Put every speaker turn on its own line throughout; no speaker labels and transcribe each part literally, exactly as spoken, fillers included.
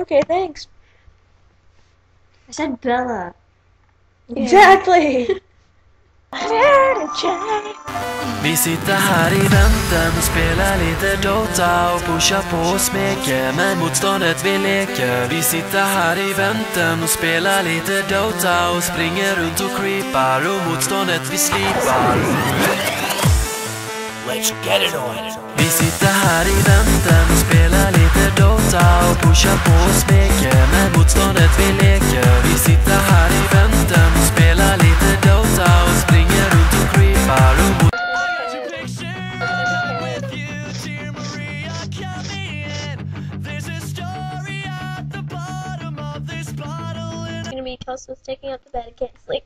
Okay, thanks.
I said Bella.
Exactly.
Vi sitter här i väntan och spelar lite Dota och pushar på och smeker, men motståndet vi leker. Vi sitter här i väntan och spelar lite Dota och springer runt och creepar och motståndet vi slipar.
Let's get it on.
Vi sitter här i väntan och spelar lite Dota och pushar på och smeker, men motståndet vi leker. Vi sitter här i väntan och spelar lite Dota och springer runt och creepar och mot
Gonna be Kelci was taking up the bed, can't sleep.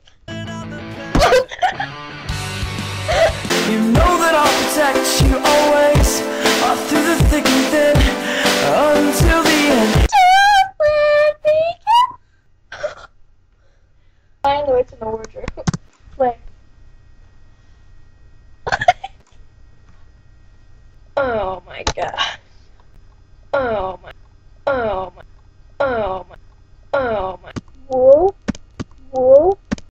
You know that I'll protect you always, all through the thick and thin, until the end.
I know it's in the wardrobe. Play. Oh my god.